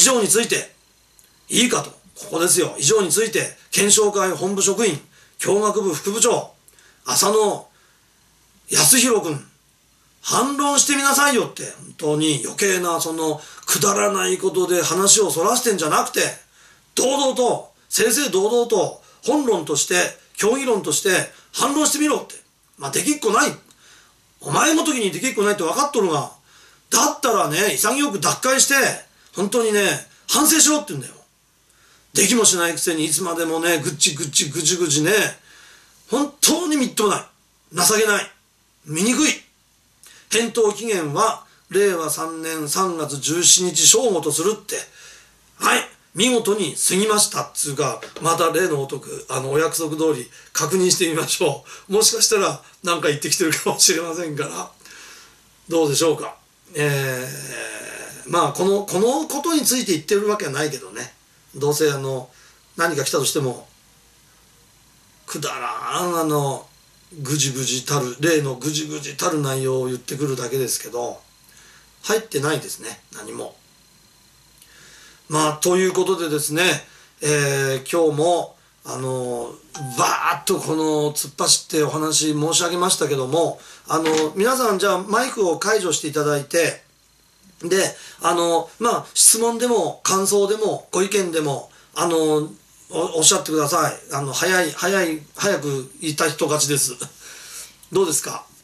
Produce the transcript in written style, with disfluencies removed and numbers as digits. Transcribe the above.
上についていいかと、ここですよ。以上について検証会本部職員教学部副部長浅野康弘君、反論してみなさいよって。本当に余計なそのくだらないことで話をそらしてんじゃなくて、堂々と正々堂々と本論として協議論として反論してみろって。できっこない。お前の時にできっこないって分かっとるが、だったらね、潔く脱会して本当にね、反省しろって言うんだよ。できもしないくせにいつまでもね、ぐちぐちね、本当にみっともない、情けない、醜い。返答期限は令和3年3月17日正午とするって。はい、見事に過ぎましたっつうか、また例のごとくお約束通り確認してみましょう。もしかしたら何か言ってきてるかもしれませんから、どうでしょうか。このことについて言ってるわけはないけどね、どうせ何か来たとしてもくだらんぐじぐじたる、例のぐじぐじたる内容を言ってくるだけですけど、入ってないですね、何も。ということでですね、今日もバーッと突っ走ってお話申し上げましたけども、皆さんじゃあマイクを解除していただいて、で質問でも感想でもご意見でもおっしゃってください。早く言いたい人勝ちです。どうですか。